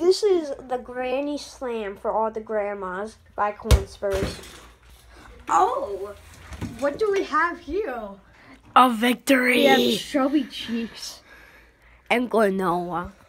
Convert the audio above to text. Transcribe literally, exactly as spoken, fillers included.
This is the Granny Slam for all the grandmas by Corn Spurs. Oh, what do we have here? A victory. We have Chubby Cheeks. And Granola.